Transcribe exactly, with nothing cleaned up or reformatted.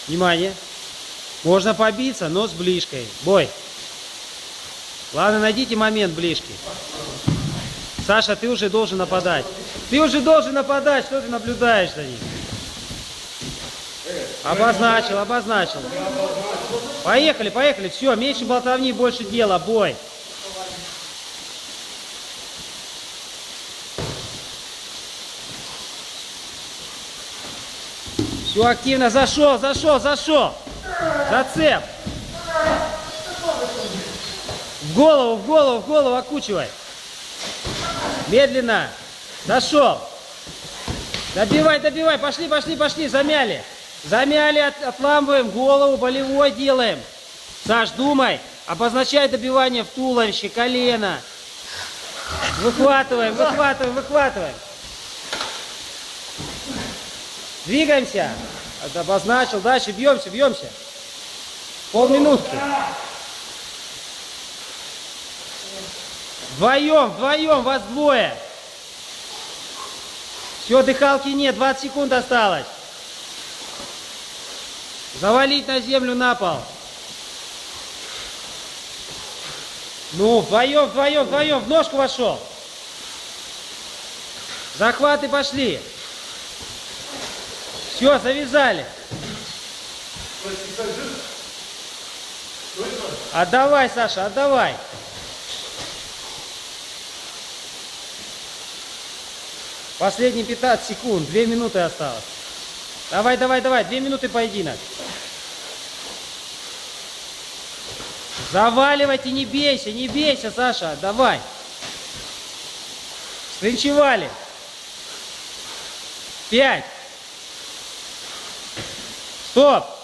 Внимание. Можно побиться, но с ближкой. Бой. Ладно, найдите момент ближки. Саша, ты уже должен нападать. Ты уже должен нападать. Что ты наблюдаешь за ним? Обозначил, обозначил. Поехали, поехали. Все, меньше болтовни, больше дела. Бой. Все активно. Зашел, зашел, зашел. Зацеп. В голову, в голову, в голову окучивай. Медленно. Зашел. Добивай, добивай. Пошли, пошли, пошли. Замяли. Замяли, от, отламываем голову, болевой делаем. Саш, думай. Обозначай добивание в туловище, колено. Выхватываем, выхватываем, выхватываем. Двигаемся. Обозначил. Дальше бьемся, бьемся. Полминутки. Вдвоем, вдвоем, вас двое. Все, дыхалки нет, двадцать секунд осталось. Завалить на землю, на пол. Ну, вдвоем, вдвоем, вдвоем, в ножку вошел. Захваты пошли. Все, завязали. Отдавай, Саша, отдавай. Последние пятнадцать секунд, две минуты осталось. Давай, давай, давай, две минуты поединок. Заваливайте, не бейся, не бейся, Саша, давай. Склинчевали. Пять. Стоп.